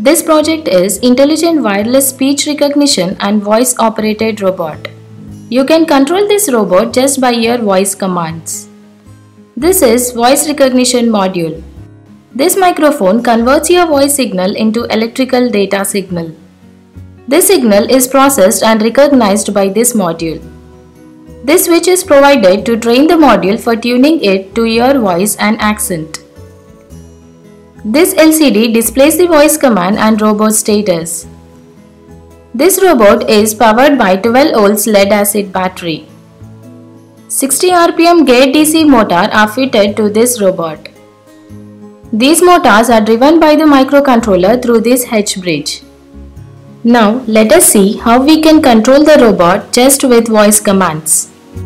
This project is Intelligent Wireless Speech Recognition and Voice Operated Robot. You can control this robot just by your voice commands. This is Voice Recognition Module. This microphone converts your voice signal into electrical data signal. This signal is processed and recognized by this module. This switch is provided to train the module for tuning it to your voice and accent. This LCD displays the voice command and robot status. This robot is powered by 12 volts lead acid battery. 60 rpm gate DC motor are fitted to this robot. These motors are driven by the microcontroller through this H bridge. Now let us see how we can control the robot just with voice commands.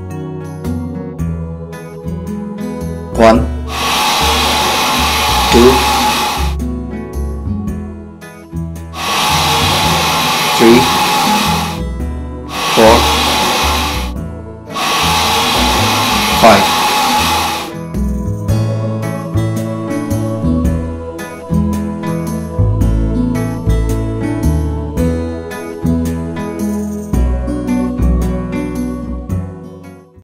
1 2 3 4 5